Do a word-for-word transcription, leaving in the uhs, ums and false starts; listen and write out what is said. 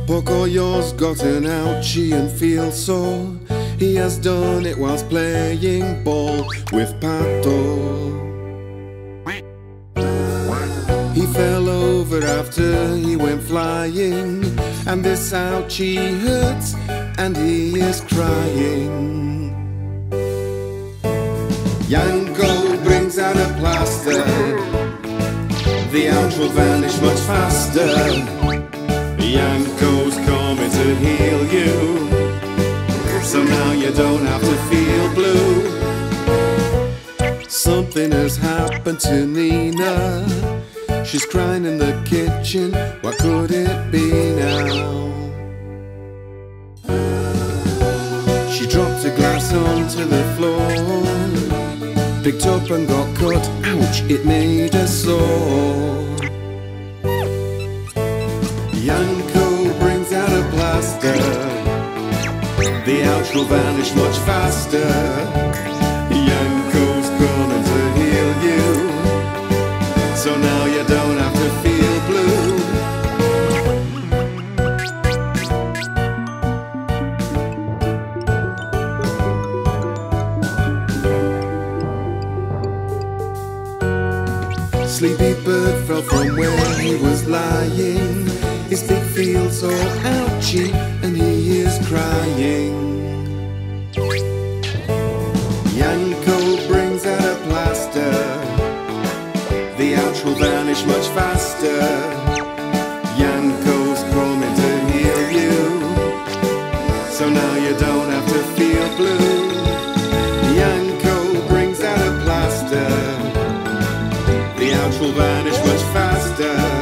Pocoyo's got an ouchie and feels sore. He has done it whilst playing ball with Pato. He fell over after he went flying, and this ouchie hurts and he is crying. Yanko brings out a plaster. The ouch will vanish much faster. Yanko's coming to heal you, so now you don't have to feel blue. Something has happened to Nina. She's crying in the kitchen. What could it be now? She dropped a glass onto the floor, picked up and got cut. Ouch, it made her sore. Yanko brings out a plaster. The ouch will vanish much faster. Yanko's coming to heal you, so now you don't have to feel blue. Sleepy bird fell from where he was lying. His big feel's all ouchy and he is crying. Yanko brings out a plaster. The ouch will vanish much faster. Yanko's coming to heal you, so now you don't have to feel blue. Yanko brings out a plaster. The ouch will vanish much faster.